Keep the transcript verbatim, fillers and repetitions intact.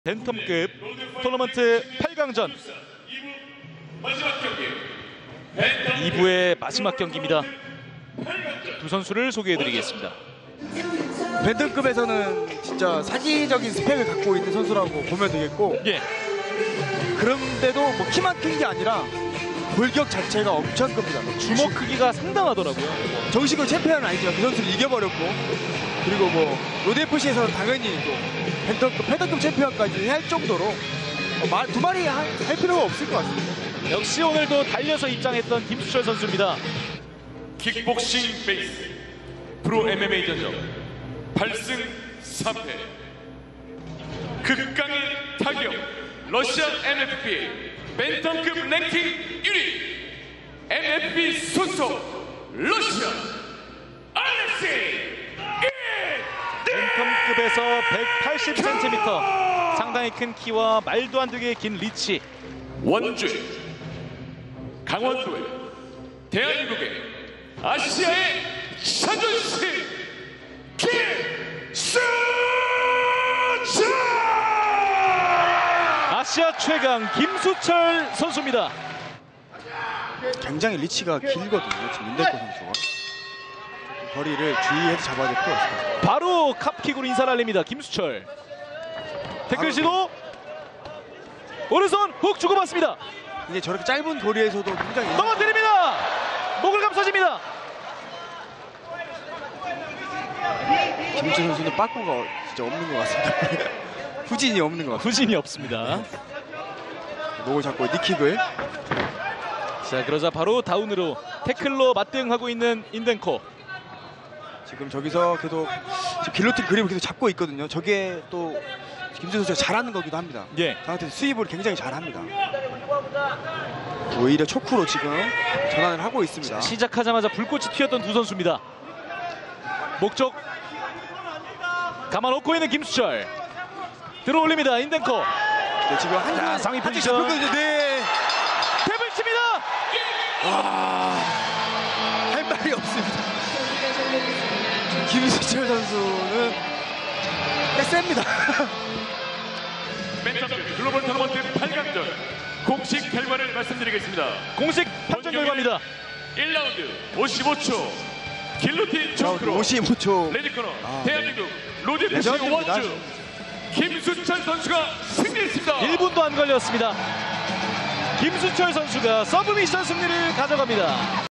벤텀급 토너먼트 팔 강전 이 부의 마지막 경기입니다. 두 선수를 소개해드리겠습니다. 벤텀급에서는 진짜 사기적인 스펙을 갖고 있는 선수라고 보면 되겠고, 예. 그런데도 뭐 키만 큰 게 아니라 골격 자체가 엄청 큽니다. 주먹 크기가 상당하더라고요. 정식으로 챔피언은 아니지만 그 선수를 이겨버렸고, 그리고 뭐 로드에프씨에서는 당연히 또 벤텀급, 패덤급 챔피언까지 할 정도로 어, 말, 두 마리 할, 할 필요가 없을 것 같습니다. 역시 오늘도 달려서 입장했던 김수철 선수입니다. 킥복싱 베이스 프로 엠엠에이 전적 팔 승 삼 패, 극강의 타격 러시아 엠에프피 벤텀급 랭킹 일 위 엠에프피 소속 러시아 알렉세이 벤텀급에서 백팔십 센티미터 상당히 큰 키와 말도 안 되게 긴 리치. 원주의 강원도의 대한민국의 아시아의 자존심 김수철! 아시아 최강 김수철 선수입니다. 굉장히 리치가 길거든요, 지금 인데코 선수가. 거리를 주의해서 잡아야 될 필요가 있습니다. 바로 캅킥으로 인사를 알립니다. 김수철. 태클 시도. 오른손 훅 주고받습니다. 이제 저렇게 짧은 거리에서도 굉장히 넘어뜨립니다. 목을 감싸집니다. 김수철 선수는 빠꾸가 진짜 없는 것 같습니다. 후진이 없는 것 같습니다. 후진이 없습니다. 목을 잡고 니킥을. 자, 그러자 바로 다운으로 태클로 맞대응하고 있는 인덴코. 지금 저기서 계속 지금 길로틴 그립을 계속 잡고 있거든요. 저게 또 김수철 선수가 잘하는 거기도 합니다. 예. 저한테 수입을 굉장히 잘합니다. 오히려 초크로 지금 전환을 하고 있습니다. 자, 시작하자마자 불꽃이 튀었던 두 선수입니다. 목적 감아놓고 있는 김수철. 들어올립니다. 인덴코. 네, 지금 한 자, 상위 포지션. 네. 탭을 칩니다. 와, 할 말이 없습니다. 김수철 선수는 꽤 셉니다. 벤텀급 글로벌 토너먼트 팔 강전 공식 결과를 말씀드리겠습니다. 공식 판정 결과입니다. 일 라운드 오십오 초 길로틴 초크로 오십오 초 레드코너 아, 대한민국 로드에프씨 레전드입니다. 원주 김수철 선수가 승리했습니다. 일 분도 안 걸렸습니다. 김수철 선수가 서브미션 승리를 가져갑니다.